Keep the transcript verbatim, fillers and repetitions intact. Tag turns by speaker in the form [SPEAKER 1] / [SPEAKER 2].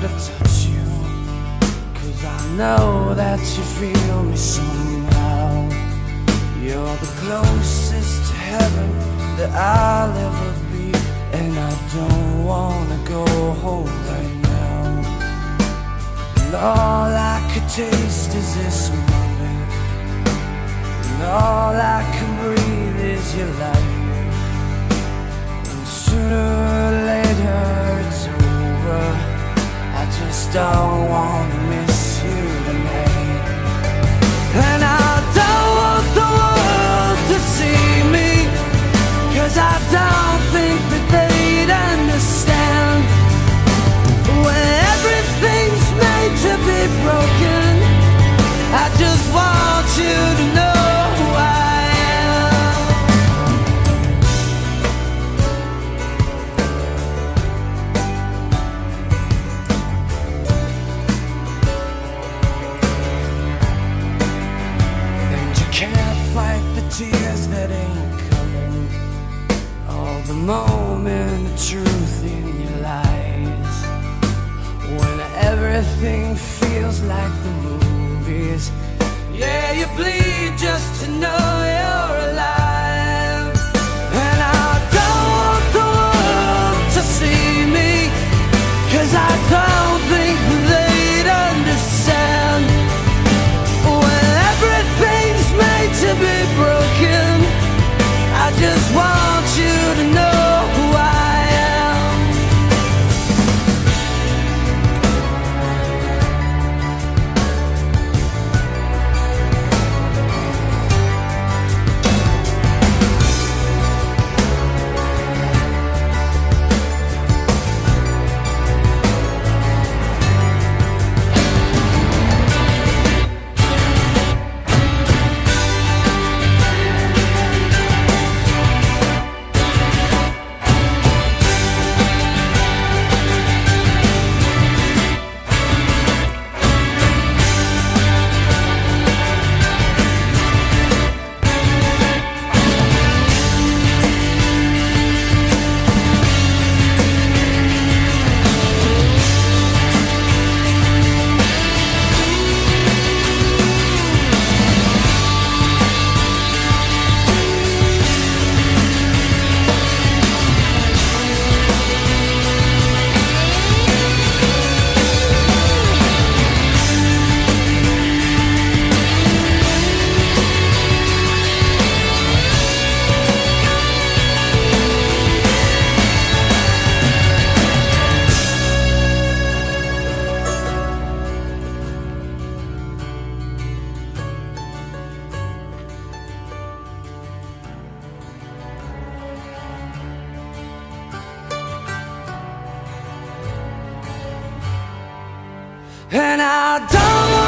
[SPEAKER 1] to touch you, 'cause I know that you feel me somehow. You're the closest to heaven that I'll ever be, and I don't wanna go home right now. And all I could taste is this moment, and all I can breathe is your light. And sooner or later it's over, I just don't wanna miss you tonight. And I don't want the world to see me, 'cause I don't think that they'd understand. When everything's made to be broken, I just want you to know who I am. And you can't fight the tears that ain't coming, all the moment of truth in your lies. When everything feels like the movies, yeah, you bleed just to know you're alive. And I don't want the world to see me, 'cause I don't think they'd understand. When everything's made to be broken, I just want you to know who I am. And I don't